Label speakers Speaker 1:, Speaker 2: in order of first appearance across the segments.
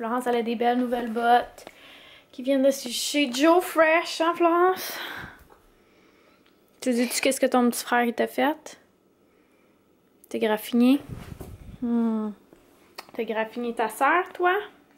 Speaker 1: Florence, elle a des belles nouvelles bottes qui viennent de chez Joe Fresh, hein, Florence? Tu dis-tu qu'est-ce que ton petit frère t'a fait? T'es graffiné? T'as graffiné ta sœur, toi?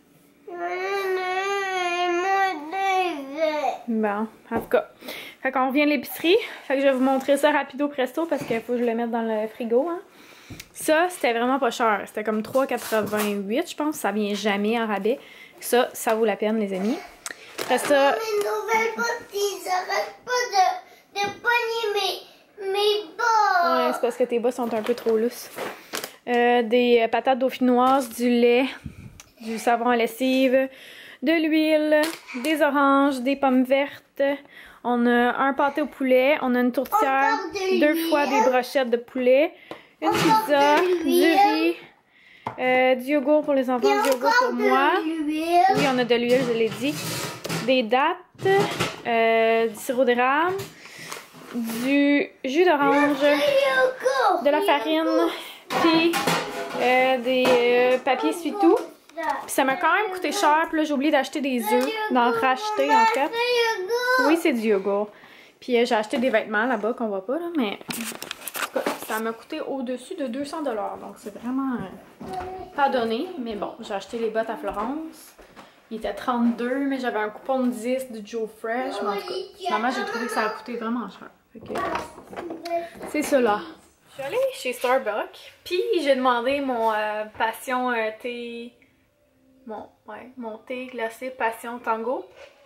Speaker 1: Bon, en tout cas. Fait qu'on revient à l'épicerie. Fait que je vais vous montrer ça rapido presto parce qu'il faut que je le mette dans le frigo, hein. Ça, c'était vraiment pas cher. C'était comme 3,88, je pense. Ça vient jamais en rabais. Ça vaut la peine, les amis. Après ça...
Speaker 2: Mes nouvelles bottes, ils arrêtent pas de pogner mes bottes.
Speaker 1: Ouais, c'est parce que tes bas sont un peu trop lousses. Des patates dauphinoises, du lait, du savon à lessive, de l'huile, des oranges, des pommes vertes. On a un pâté au poulet, on a une tourtière, 2 fois des brochettes de poulet, une pizza, du riz, du yogourt pour les enfants, du yogourt pour moi. Oui, on a de l'huile, je l'ai dit. Des dattes, du sirop d'érable, du jus d'orange, de la farine, puis des papiers essuie-tout. Puis ça m'a quand même coûté cher, puis là j'ai oublié d'acheter des œufs, d'en racheter en fait. Oui, c'est du yogourt. Puis j'ai acheté des vêtements là-bas qu'on voit pas, là, mais en tout cas, ça m'a coûté au-dessus de 200 $. Donc c'est vraiment pas donné. Mais bon, j'ai acheté les bottes à Florence. Il était 32, mais j'avais un coupon de 10 du Joe Fresh. Mais en tout cas, finalement j'ai trouvé que ça a coûté vraiment cher. Fait que c'est ça là. Je suis allée chez Starbucks, puis j'ai demandé mon passion thé... Mon thé glacé passion tango.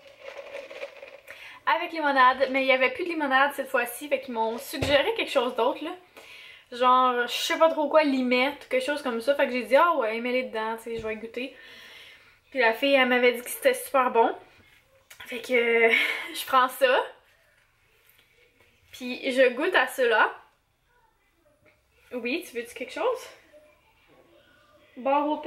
Speaker 1: Avec limonade, mais il n'y avait plus de limonade cette fois-ci, fait qu'ils m'ont suggéré quelque chose d'autre là. Genre, je sais pas trop quoi, limette, quelque chose comme ça. Fait que j'ai dit, ah ouais, mets-les dedans, tu sais, je vais goûter. Puis la fille, elle m'avait dit que c'était super bon. Fait que je prends ça. Puis je goûte à cela. Oui, tu veux-tu quelque chose? Bar open?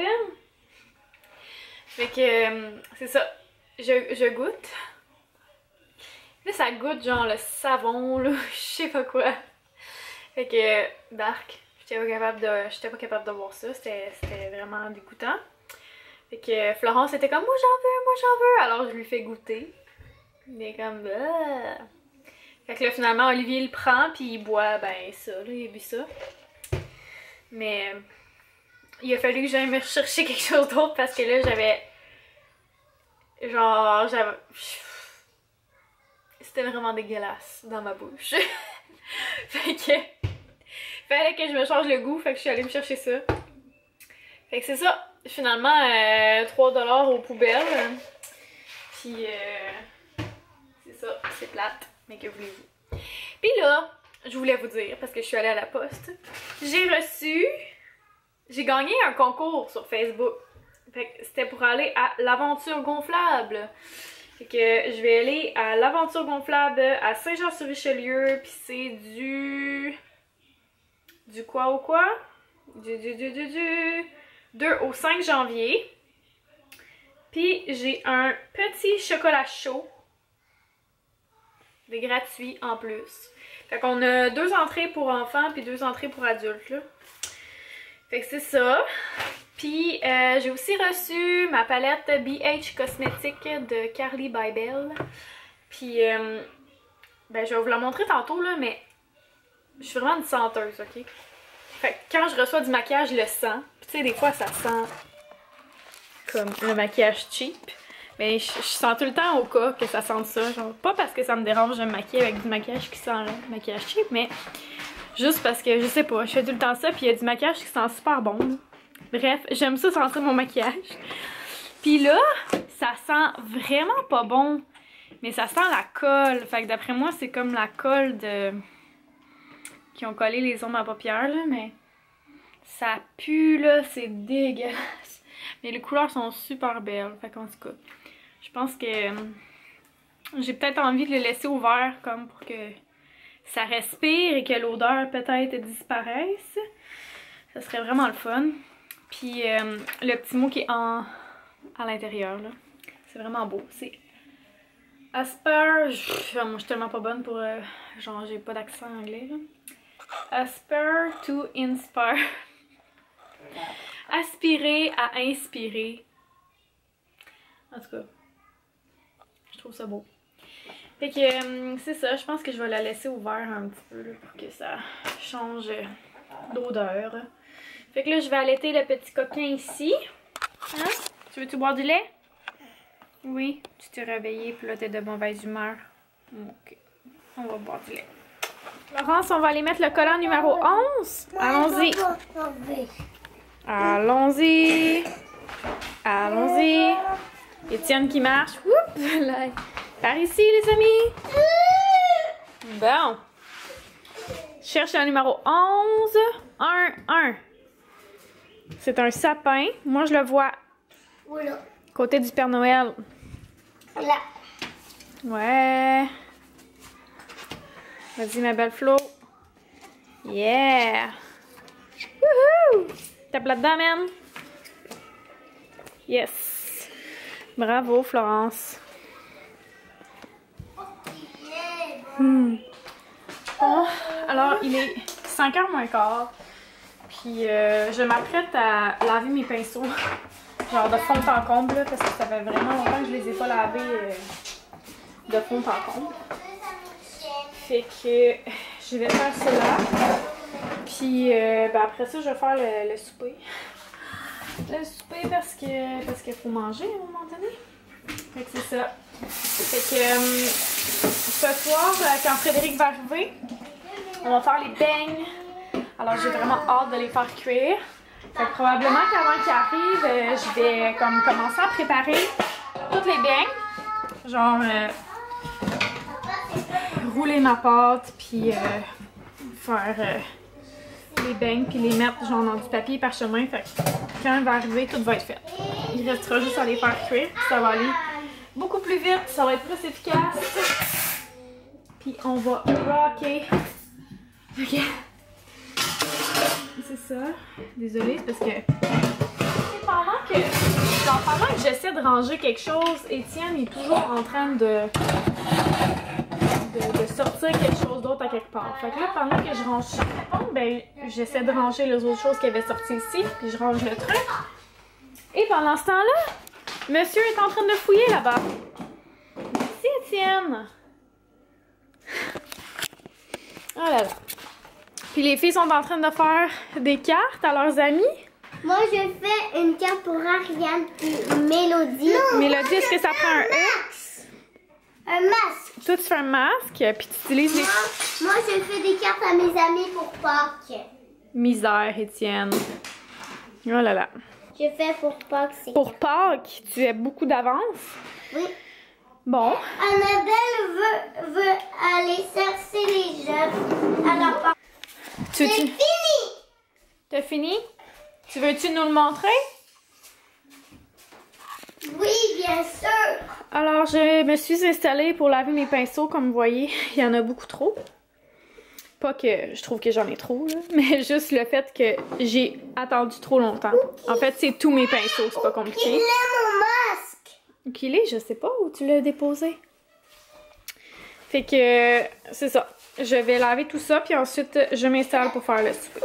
Speaker 1: Fait que c'est ça. Je goûte. Là, ça goûte genre le savon, là, je sais pas quoi. Fait que, dark. J'étais pas capable de voir ça. C'était vraiment dégoûtant. Fait que Florence était comme, moi j'en veux. Alors je lui fais goûter. Il est comme, bah. Fait que là, finalement, Olivier le prend, puis il boit, ben ça, là, il a bu ça. Mais il a fallu que j'aille me chercher quelque chose d'autre parce que là, j'avais. C'était vraiment dégueulasse dans ma bouche. Fait que. Fallait que je me change le goût, fait que je suis allée me chercher ça. Fait que c'est ça. Finalement, 3 $ aux poubelles. Puis, c'est ça. C'est plate. Mais que voulez-vous? Puis là, je voulais vous dire, parce que je suis allée à la poste, j'ai gagné un concours sur Facebook. Fait que c'était pour aller à l'aventure gonflable. Fait que je vais aller à l'aventure gonflable à Saint-Jean-sur-Richelieu. Puis c'est du quoi au quoi? Du 2 au 5 janvier. Puis j'ai un petit chocolat chaud. Des gratuits en plus. Fait qu'on a 2 entrées pour enfants puis 2 entrées pour adultes là. Fait que c'est ça. Puis j'ai aussi reçu ma palette BH Cosmétique de Carly by Belle. Puis ben je vais vous la montrer tantôt là, mais je suis vraiment une senteuse, ok? Fait que quand je reçois du maquillage, je le sens. Puis tu sais, des fois ça sent comme le maquillage cheap. Mais je sens tout le temps au cas que ça sente ça. Genre, pas parce que ça me dérange de me maquiller avec du maquillage qui sent le maquillage cheap, mais juste parce que je sais pas, je fais tout le temps ça, puis il y a du maquillage qui sent super bon. Là. Bref, j'aime ça sentir mon maquillage. Puis là, ça sent vraiment pas bon, mais ça sent la colle. Fait que d'après moi, c'est comme la colle de... qui ont collé les ombres à paupières, là, mais ça pue, là, c'est dégueulasse. Mais les couleurs sont super belles, fait qu'en tout cas, je pense que j'ai peut-être envie de le laisser ouvert comme pour que ça respire et que l'odeur peut-être disparaisse. Ça serait vraiment le fun. Puis le petit mot qui est à l'intérieur, là, c'est vraiment beau. C'est Asper... Moi, je suis tellement pas bonne pour... genre, j'ai pas d'accent anglais, là. Asper to inspire. Aspirer à inspirer En tout cas, je trouve ça beau. Fait que c'est ça, je pense que je vais la laisser ouverte un petit peu là, pour que ça change d'odeur. Fait que là, je vais allaiter le petit coquin ici. Hein? Tu veux-tu boire du lait? Oui, tu t'es réveillée puis là, t'es de mauvaise humeur. Ok, on va boire du lait. Laurence, on va aller mettre le collant numéro 11. Allons-y. Allons-y. Allons-y. Étienne qui marche. Oups, là. Par ici, les amis. Bon. Je cherche le numéro 11. 1. C'est un sapin. Moi, je le vois.
Speaker 2: Voilà.
Speaker 1: Côté du Père Noël.
Speaker 2: Là.
Speaker 1: Ouais. Vas-y, ma belle Flo. Yeah. Wouhou! Tape là-dedans, man. Yes. Bravo, Florence. Bon, alors, il est 5h moins quart. Puis, je m'apprête à laver mes pinceaux. Genre de fond en comble, là, parce que ça fait vraiment longtemps que je les ai pas lavés de fond en comble. Fait que je vais faire cela. Puis ben après ça, je vais faire le souper. Le souper parce qu'il faut manger à un moment donné. Fait que c'est ça. Fait que ce soir, quand Frédéric va arriver, on va faire les beignes. Alors j'ai vraiment hâte de les faire cuire. Fait que probablement qu'avant qu'il arrive, je vais comme commencer à préparer toutes les beignes. Genre rouler ma pâte, puis faire les beignes, puis les mettre genre dans du papier parchemin. Fait que quand elle va arriver, tout va être fait. Il restera juste à les faire cuire, puis ça va aller beaucoup plus vite, ça va être plus efficace. Puis on va rocker. Ok. C'est ça. Désolée, c'est parce que pendant que j'essaie de ranger quelque chose, Étienne est toujours en train de sortir quelque chose d'autre à quelque part. Fait que là, pendant que je range ben j'essaie de ranger les autres choses qui avaient sorti ici, puis je range le truc. Et pendant ce temps-là, monsieur est en train de fouiller là-bas. Merci, Étienne. Oh là là. Puis les filles sont en train de faire des cartes à leurs amis.
Speaker 2: Moi, je fais une carte pour Ariane et Mélodie.
Speaker 1: Mélodie, est-ce que ça prend un X?
Speaker 2: Un masque.
Speaker 1: Toi, tu fais un masque, puis tu utilises les...
Speaker 2: Moi, je fais des cartes à mes amis pour Pâques.
Speaker 1: Misère, Étienne. Oh là là.
Speaker 2: Je fais pour Pâques.
Speaker 1: Pour Pâques, tu as beaucoup d'avance?
Speaker 2: Oui.
Speaker 1: Bon.
Speaker 2: Annabelle veut aller chercher les œufs. Alors, c'est fini.
Speaker 1: T'as fini? Tu veux-tu nous le montrer?
Speaker 2: Oui, bien sûr.
Speaker 1: Alors, je me suis installée pour laver mes pinceaux. Comme vous voyez, il y en a beaucoup trop. Pas que je trouve que j'en ai trop, là, mais juste le fait que j'ai attendu trop longtemps. En fait, c'est tous mes pinceaux, c'est pas compliqué.
Speaker 2: Il est mon masque.
Speaker 1: Où qu'il est? Je sais pas où tu l'as déposé. Fait que, c'est ça. Je vais laver tout ça, puis ensuite, je m'installe pour faire le souper.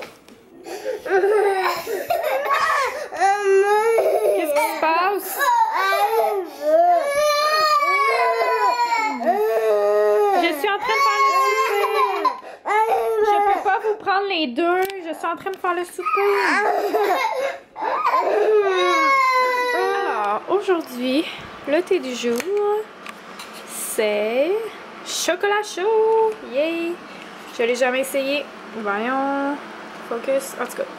Speaker 1: Qu'est-ce qui se passe? Je suis en train de faire le souper. Je peux pas vous prendre les deux. Je suis en train de faire le souper. Alors, aujourd'hui, le thé du jour, c'est chocolat chaud. Yay! Je l'ai jamais essayé. Voyons. Focus. En tout cas.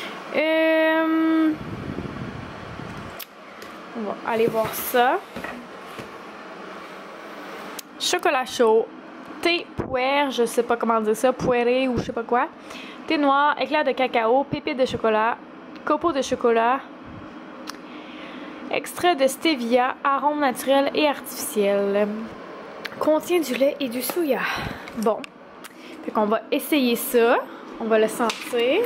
Speaker 1: On va aller voir ça. Chocolat chaud. Thé puer, je sais pas comment dire ça. Pueré ou je sais pas quoi. Thé noir, éclair de cacao, pépites de chocolat, copeaux de chocolat, extrait de stevia, arôme naturel et artificiel. Contient du lait et du soya. Bon. Fait qu'on va essayer ça. On va le sentir.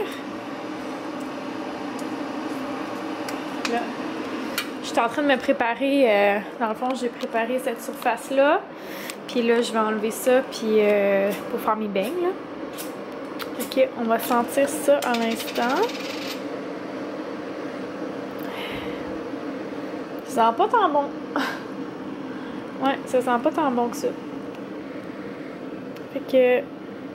Speaker 1: Là. Je suis en train de me préparer. Dans le fond, j'ai préparé cette surface-là. Puis là, je vais enlever ça puis pour faire mes beignes. Là. Ok, on va sentir ça à l'instant. Ça sent pas tant bon. Ouais, ça sent pas tant bon que ça. Fait que...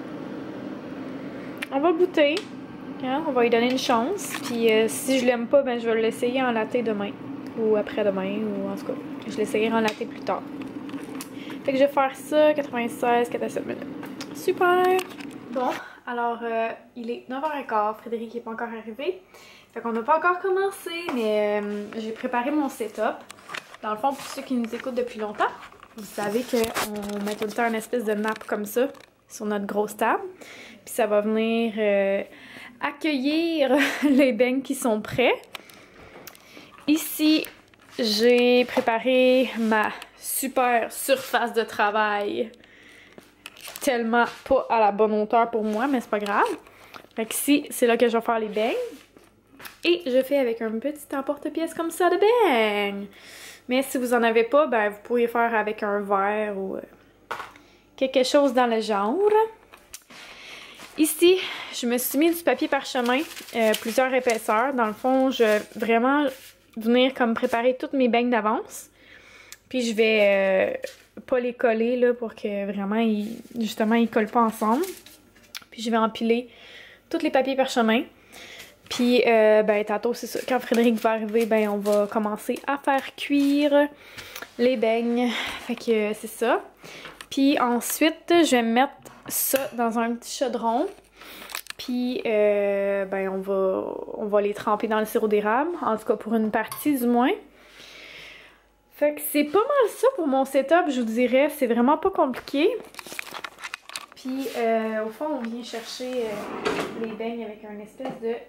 Speaker 1: On va goûter. Hein? On va lui donner une chance. Puis si je l'aime pas, ben je vais l'essayer en latte demain. Ou après-demain. Ou en tout cas, je l'essayerai en latte plus tard. Fait que je vais faire ça, 96, 47 minutes. Super! Bon, alors il est 9h15. Frédéric n'est pas encore arrivé. Fait qu'on n'a pas encore commencé, mais j'ai préparé mon setup. Dans le fond, pour ceux qui nous écoutent depuis longtemps, vous savez qu'on met tout le temps une espèce de nappe comme ça sur notre grosse table. Puis ça va venir accueillir les beignes qui sont prêts. Ici, j'ai préparé ma super surface de travail. Tellement pas à la bonne hauteur pour moi, mais c'est pas grave. Fait qu'ici, c'est là que je vais faire les beignes. Et je fais avec un petit emporte-pièce comme ça de beignes. Mais si vous en avez pas, ben vous pourriez faire avec un verre ou quelque chose dans le genre. Ici, je me suis mis du papier parchemin, plusieurs épaisseurs. Dans le fond, je vais vraiment venir comme préparer toutes mes beignes d'avance. Puis je vais pas les coller là pour que vraiment, justement, ils collent pas ensemble. Puis je vais empiler tous les papiers parchemin. Puis, ben, tantôt, c'est ça. Quand Frédéric va arriver, ben, on va commencer à faire cuire les beignes. Fait que c'est ça. Puis ensuite, je vais mettre ça dans un petit chaudron. Puis, ben, on va les tremper dans le sirop d'érable. En tout cas, pour une partie, du moins. Fait que c'est pas mal ça pour mon setup, je vous dirais. C'est vraiment pas compliqué. Puis, au fond, on vient chercher les beignes avec un espèce de...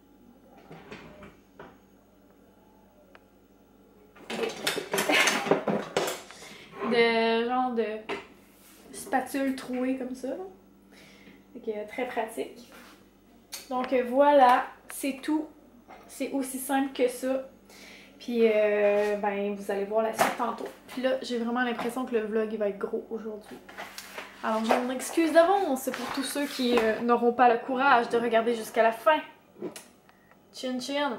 Speaker 1: genre de spatule trouée comme ça. Fait que très pratique. Donc voilà, c'est tout. C'est aussi simple que ça. Puis ben vous allez voir la suite tantôt. Puis là, j'ai vraiment l'impression que le vlog il va être gros aujourd'hui. Alors je m'en excuse d'avance pour tous ceux qui n'auront pas le courage de regarder jusqu'à la fin. Chin chin.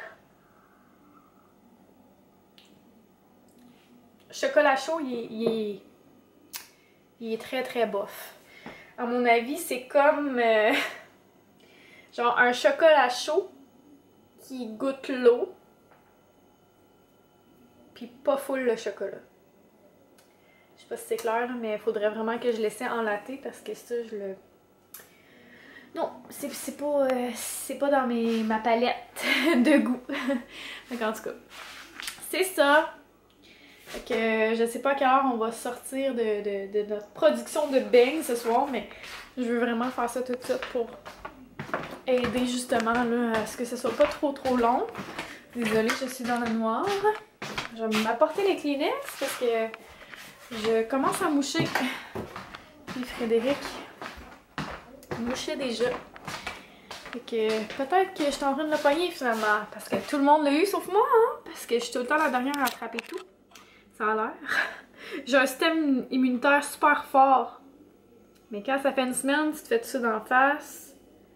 Speaker 1: Chocolat chaud, il est très très bof. À mon avis, c'est comme genre un chocolat chaud qui goûte l'eau, puis pas full le chocolat. Je sais pas si c'est clair, mais il faudrait vraiment que je l'essaie en latte parce que ça, je le... Non, c'est pas dans ma palette de goût. Donc en tout cas, c'est ça. Fait que je sais pas à quelle heure on va sortir de notre production de beignes ce soir, mais je veux vraiment faire ça tout de suite pour aider justement là, à ce que ce soit pas trop long. Désolée, je suis dans le noir. Je vais m'apporter les Kleenex parce que je commence à moucher. Puis Frédéric mouchait déjà. Fait que peut-être que je suis en train de le pogner finalement. Parce que tout le monde l'a eu sauf moi, hein? Parce que je suis tout le temps la dernière à attraper tout. Ça a l'air. J'ai un système immunitaire super fort. Mais quand ça fait une semaine, tu te fais tout ça d'en face.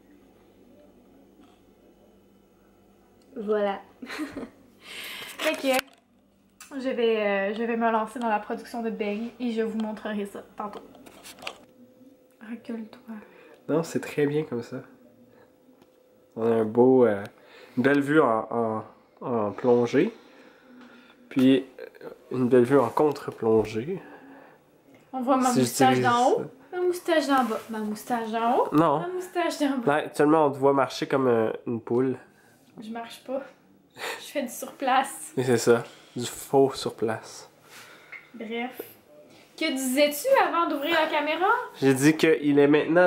Speaker 1: Voilà. Fait que je vais me lancer dans la production de beignes et je vous montrerai ça tantôt. Recule-toi.
Speaker 3: Non, c'est très bien comme ça. On a un beau, une belle vue en plongée. Puis une belle vue en contre-plongée.
Speaker 1: On voit ma moustache d'en haut, ma moustache d'en bas, ma moustache d'en haut,
Speaker 3: non.
Speaker 1: ma moustache d'en bas.
Speaker 3: Là, actuellement, on te voit marcher comme une poule.
Speaker 1: Je marche pas. Je fais du surplace.
Speaker 3: Et c'est ça, du faux sur place.
Speaker 1: Bref. Que disais-tu avant d'ouvrir la caméra?
Speaker 3: J'ai dit qu'il est maintenant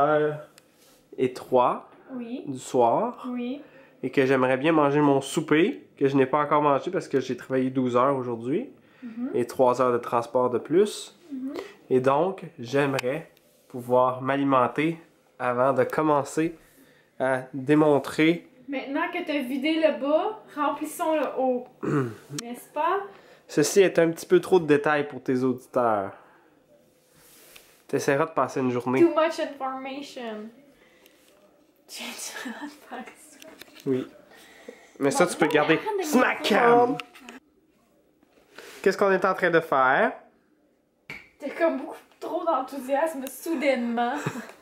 Speaker 3: 10h03
Speaker 1: Oui.
Speaker 3: du soir.
Speaker 1: Oui.
Speaker 3: Et que j'aimerais bien manger mon souper, que je n'ai pas encore mangé parce que j'ai travaillé 12 heures aujourd'hui. Et 3 heures de transport de plus. Et donc, j'aimerais pouvoir m'alimenter avant de commencer à démontrer.
Speaker 1: Maintenant que tu as vidé le bas, remplissons le haut. N'est-ce pas?
Speaker 3: Ceci est un petit peu trop de détails pour tes auditeurs. T'essaieras de passer une journée.
Speaker 1: Too much information. Tu vas faire ça.
Speaker 3: Oui. Mais ça, tu peux garder.
Speaker 1: arrête de
Speaker 3: Snack cam! qu'est-ce qu'on est en train de faire?
Speaker 1: T'as comme beaucoup trop d'enthousiasme soudainement.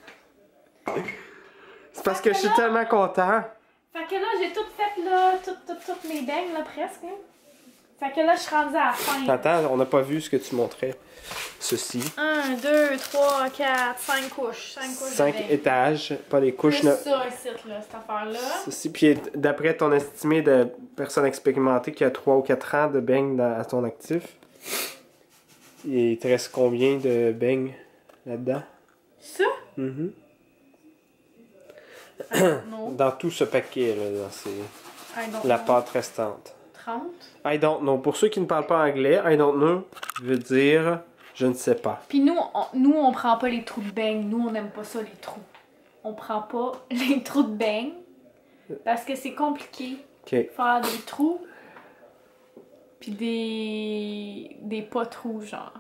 Speaker 3: C'est parce que je suis tellement content.
Speaker 1: Fait que là, j'ai tout fait, là, toutes mes beignes, là, presque. Hein. Fait que là, je suis rendue à la fin.
Speaker 3: Attends, on n'a pas vu ce que tu montrais. Ceci.
Speaker 1: 1, 2, 3, 4, 5 couches. 5 couches
Speaker 3: 5
Speaker 1: de beignes.
Speaker 3: étages, pas des couches.
Speaker 1: Plus ça, ici, là, cette affaire-là.
Speaker 3: Ceci, puis d'après ton estimé de personne expérimentée qui a 3 ou 4 ans de beignes à ton actif, il te reste combien de beignes là-dedans?
Speaker 1: Ça?
Speaker 3: Mhm.
Speaker 1: Non.
Speaker 3: Dans tout ce paquet, là, dans
Speaker 1: I don't
Speaker 3: la
Speaker 1: know.
Speaker 3: pâte restante.
Speaker 1: 30?
Speaker 3: I don't know. Pour ceux qui ne parlent pas anglais, I don't know veut dire je ne sais pas.
Speaker 1: Puis nous, on prend pas les trous de beignes. Nous, on n'aime pas ça, les trous. On prend pas les trous de beignes parce que c'est compliqué.
Speaker 3: Ok.
Speaker 1: Faire des trous puis des pas trous, genre.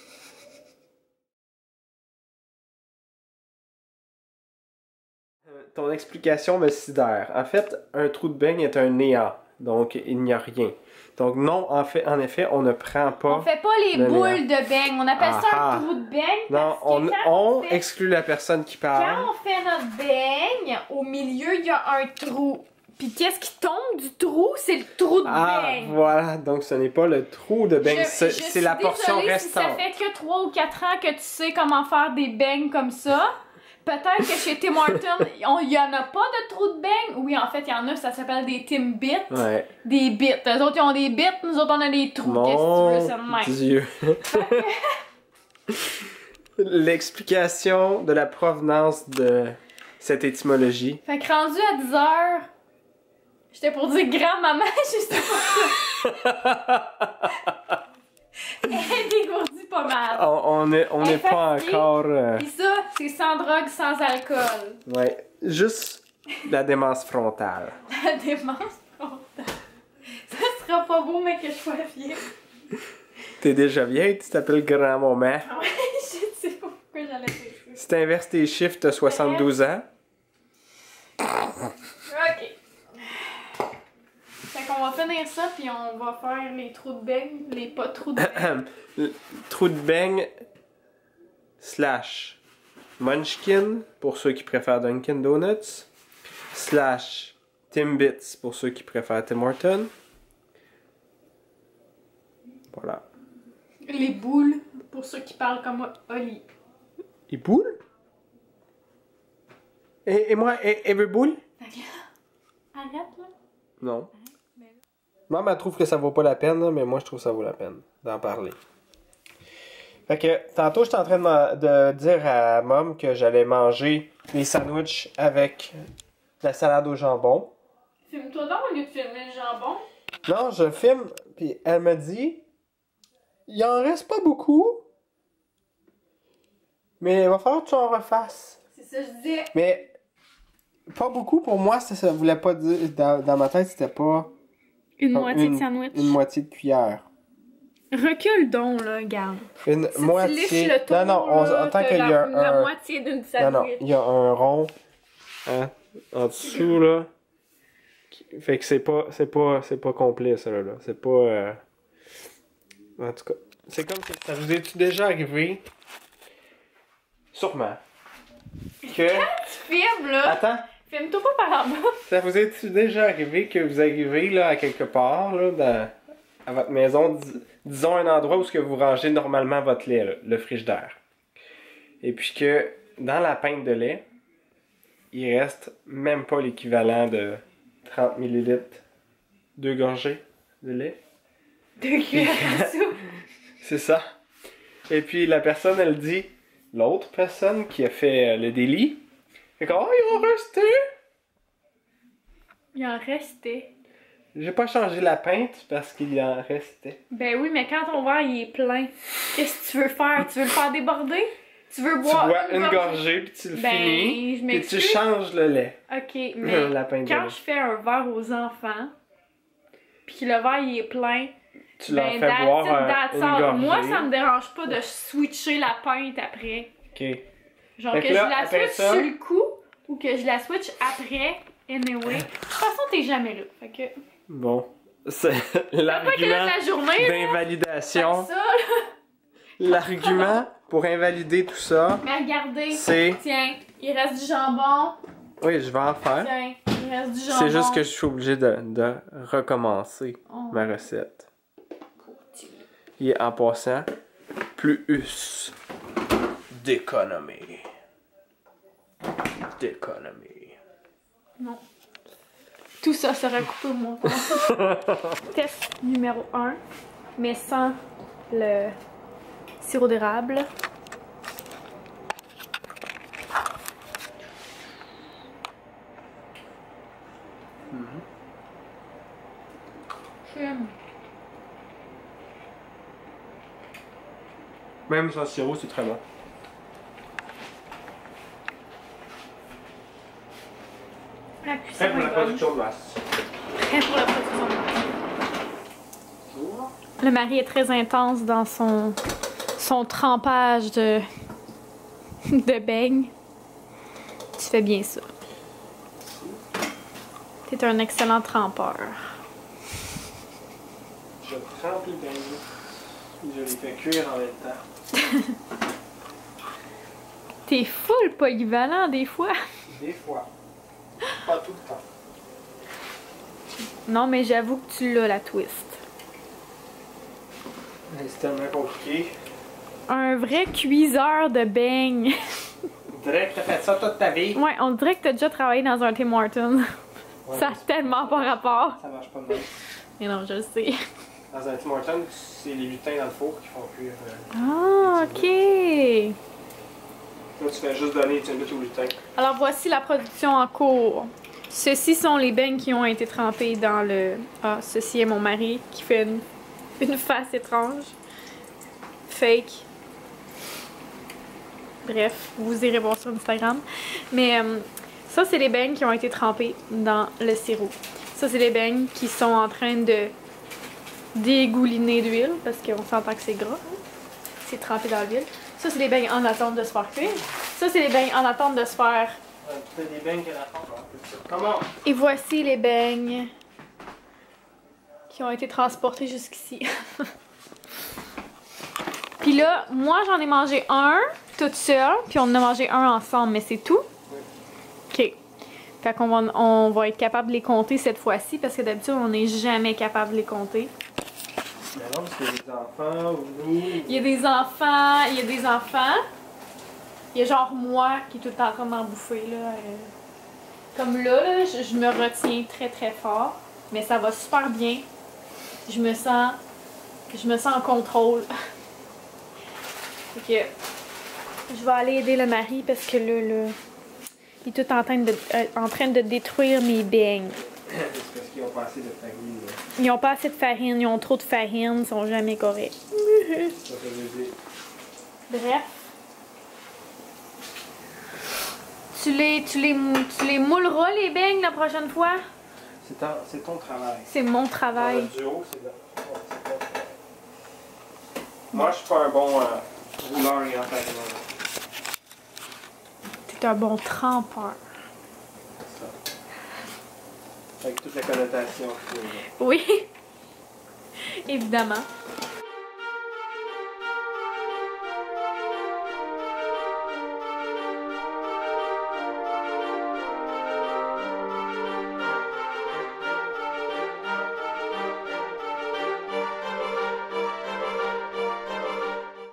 Speaker 3: Ton explication me sidère. En fait, un trou de beigne est un néant. Donc, il n'y a rien. Donc, non, en effet, on ne prend pas...
Speaker 1: On fait pas les
Speaker 3: le
Speaker 1: boules de beignes. On appelle ça
Speaker 3: Ah.
Speaker 1: un trou de beigne.
Speaker 3: Non,
Speaker 1: Parce que
Speaker 3: on
Speaker 1: fait-
Speaker 3: exclut la personne qui parle.
Speaker 1: Quand on fait notre beigne, au milieu, il y a un trou. Puis qu'est-ce qui tombe du trou? C'est le trou de
Speaker 3: Ah,
Speaker 1: beigne.
Speaker 3: voilà. Donc, ce n'est pas le trou de beigne.
Speaker 1: Je
Speaker 3: C'est
Speaker 1: suis
Speaker 3: la portion
Speaker 1: désolée si
Speaker 3: restante.
Speaker 1: ça fait que 3 ou 4 ans que tu sais comment faire des beignes comme ça. Peut-être que chez Tim Hortons, il y en a pas de trou de beigne. Oui, en fait, il y en a, ça s'appelle des Timbits.
Speaker 3: Ouais.
Speaker 1: Des bits. Eux autres, ils ont des bits, nous autres, on a des trous. Qu'est-ce que tu veux, c'est le même.
Speaker 3: Dieu. L'explication de la provenance de cette étymologie.
Speaker 1: Fait que rendu à 10h, j'étais pour dire grand-maman, je sais pas. Elle est dégourdie pas mal.
Speaker 3: On n'est
Speaker 1: Elle est
Speaker 3: pas
Speaker 1: fatiguée.
Speaker 3: encore...
Speaker 1: Pis ça, c'est sans drogue, sans alcool.
Speaker 3: Ouais. Juste la démence frontale.
Speaker 1: La démence frontale. Ça sera pas beau, mais que je sois vieille.
Speaker 3: T'es déjà vieille, tu t'appelles grand-maman.
Speaker 1: Ouais, je sais pas pourquoi j'allais faire ça.
Speaker 3: Si t'inverses tes chiffres, t'as 72 ans.
Speaker 1: Ok. Fait qu'on va finir ça, puis on va faire les trous de beigne, les pas trous de beigne.
Speaker 3: Trou de beigne slash Munchkin pour ceux qui préfèrent Dunkin' Donuts slash Timbits pour ceux qui préfèrent Tim Hortons. Voilà.
Speaker 1: Les boules, pour ceux qui parlent comme Oli.
Speaker 3: Et boule? Et moi, et veut boule?
Speaker 1: Fait que là, arrête là.
Speaker 3: Non.
Speaker 1: Mais là.
Speaker 3: Maman elle trouve que ça vaut pas la peine, là, mais moi je trouve que ça vaut la peine d'en parler. Fait que tantôt j'étais en train de dire à Mom que j'allais manger les sandwichs avec la salade au jambon.
Speaker 1: Filme-toi donc au lieu de filmer le jambon.
Speaker 3: Non, je filme, puis elle me dit il en reste pas beaucoup, mais il va falloir que tu en refasses.
Speaker 1: C'est ça que je disais.
Speaker 3: Mais pas beaucoup pour moi, ça voulait pas dire. Dans ma tête, c'était pas
Speaker 1: Une
Speaker 3: comme
Speaker 1: moitié de sandwich.
Speaker 3: une moitié de cuillère.
Speaker 1: Recule donc, là, regarde.
Speaker 3: Une
Speaker 1: Si
Speaker 3: moitié.
Speaker 1: tu liches le tour,
Speaker 3: non, non, on
Speaker 1: là,
Speaker 3: entend
Speaker 1: t'as
Speaker 3: qu'il y a
Speaker 1: la
Speaker 3: un.
Speaker 1: moitié d'une
Speaker 3: Non,
Speaker 1: sandwich.
Speaker 3: non, il y a un rond hein, en dessous, là. Fait que c'est pas complet, ça, là. C'est pas. En tout cas, c'est comme si ça vous est-tu déjà arrivé? Sûrement. Que.
Speaker 1: Filme, là.
Speaker 3: Attends,
Speaker 1: Filme-toi pas par en bas.
Speaker 3: ça vous est-tu déjà arrivé que vous arrivez, là, à quelque part, là, à votre maison, disons un endroit où ce que vous rangez normalement votre lait, là, le frigidaire. Et puis que, dans la pinte de lait, il reste même pas l'équivalent de 30 ml, 2 gorgées de lait.
Speaker 1: 2 cuillères à soupe.
Speaker 3: C'est ça. Et puis la personne, elle dit, l'autre personne qui a fait le délit, fait que, oh, il en restait.
Speaker 1: Il en restait.
Speaker 3: J'ai pas changé la pinte parce qu'il en restait.
Speaker 1: Ben oui, mais quand ton verre il est plein, qu'est-ce que tu veux faire? Tu veux le faire déborder? Tu veux
Speaker 3: Tu
Speaker 1: boire
Speaker 3: bois une gorgée, puis tu le
Speaker 1: Ben,
Speaker 3: finis,
Speaker 1: je
Speaker 3: puis tu
Speaker 1: m'excuse.
Speaker 3: changes le lait.
Speaker 1: Ok, mais
Speaker 3: La pinte de
Speaker 1: quand
Speaker 3: lait.
Speaker 1: je fais un verre aux enfants, puis que le verre il est plein,
Speaker 3: Tu leur
Speaker 1: ben
Speaker 3: fais
Speaker 1: that's
Speaker 3: boire
Speaker 1: it, that's
Speaker 3: une
Speaker 1: all.
Speaker 3: gorgée.
Speaker 1: Moi, ça me dérange pas de switcher la pinte après.
Speaker 3: Ok.
Speaker 1: Genre
Speaker 3: Fait
Speaker 1: que
Speaker 3: que là,
Speaker 1: je la
Speaker 3: après
Speaker 1: switch
Speaker 3: ça-
Speaker 1: sur le coup ou que je la switch après. Anyway. De toute façon, t'es jamais là. Fait que.
Speaker 3: Bon. C'est
Speaker 1: Pas que là,
Speaker 3: l'argument
Speaker 1: la journée, là.
Speaker 3: d'invalidation.
Speaker 1: Fait que ça, là.
Speaker 3: L'argument pour invalider tout ça,
Speaker 1: Mais regardez.
Speaker 3: c'est...
Speaker 1: Tiens, il reste du jambon.
Speaker 3: Oui, je vais en faire.
Speaker 1: Tiens, il reste du jambon.
Speaker 3: C'est juste que je suis obligé de recommencer
Speaker 1: Oh.
Speaker 3: ma recette. Et en passant, plus d'économie. D'économie.
Speaker 1: Non. Tout ça sera coupé au montant. Test numéro 1, mais sans le sirop d'érable.
Speaker 3: Même sans sirop, c'est très bon.
Speaker 1: La cuisson
Speaker 3: Prêt pour la
Speaker 1: est bonne.
Speaker 3: production de masse.
Speaker 1: Prêt pour la production de masse. Le mari est très intense dans son trempage de beignes. Tu fais bien ça. T'es un excellent trempeur.
Speaker 3: Je trempe les beignets. Je les fais cuire en même temps.
Speaker 1: T'es full polyvalent des fois.
Speaker 3: Des fois. Pas tout le temps.
Speaker 1: Non, mais j'avoue que tu l'as, la twist.
Speaker 3: C'est tellement compliqué.
Speaker 1: Un vrai cuiseur de beignes.
Speaker 3: On dirait que t'as fait ça toute ta vie.
Speaker 1: Ouais, on dirait que t'as déjà travaillé dans un Tim Hortons.
Speaker 3: Ouais,
Speaker 1: Ça a tellement pas rapport.
Speaker 3: ça marche pas de même.
Speaker 1: Mais non, je le sais.
Speaker 3: Dans un Tim Hortons, c'est les lutins dans le four qui font cuire.
Speaker 1: Ah, ok.
Speaker 3: Là, tu fais juste donner une bite au lutin.
Speaker 1: Alors voici la production en cours. Ceux-ci sont les beignes qui ont été trempés dans le... Ah, ceci est mon mari qui fait une face étrange. Fake. Bref, vous irez voir sur Instagram. Mais ça, c'est les beignes qui ont été trempés dans le sirop. Ça, c'est les beignes qui sont en train de dégouliner d'huile parce qu'on s'entend que c'est gras. C'est trempé dans l'huile. Ça, c'est les beignes en attente de se faire cuire. Ça, c'est les beignes en attente de se faire...
Speaker 3: C'est des beignes qu'elle attend. Comment?
Speaker 1: Et voici les beignes qui ont été transportés jusqu'ici. Puis là, moi, j'en ai mangé un toute seule, puis on en a mangé un ensemble, mais c'est tout?
Speaker 3: Oui.
Speaker 1: OK. Fait qu'on on va être capable de les compter cette fois-ci, parce que d'habitude, on n'est jamais capable de les compter.
Speaker 3: Mais non, parce qu'il y a des enfants, nous...
Speaker 1: Il y a des enfants, il y a des enfants. Il y a genre moi qui est tout le temps en train d'en bouffer, là. Comme là, je me retiens très très fort, mais ça va super bien. Je me sens en contrôle. Fait que je vais aller aider le mari parce que là il est tout en train de détruire mes beignes.
Speaker 3: C'est parce qu'ils ont pas assez de farine. Là.
Speaker 1: Ils ont pas assez de farine, ils ont trop de farine, ils sont jamais corrects.
Speaker 3: Ça fait baiser.
Speaker 1: Bref. Tu les mouleras les beignes la prochaine fois?
Speaker 3: C'est ton travail.
Speaker 1: C'est mon
Speaker 3: Dans
Speaker 1: travail.
Speaker 3: le duo, c'est là. Moi, je suis pas un bon rouleur et empagneur.
Speaker 1: T'es un bon trempeur.
Speaker 3: C'est ça. Avec toute la connotation.
Speaker 1: Oui. Évidemment.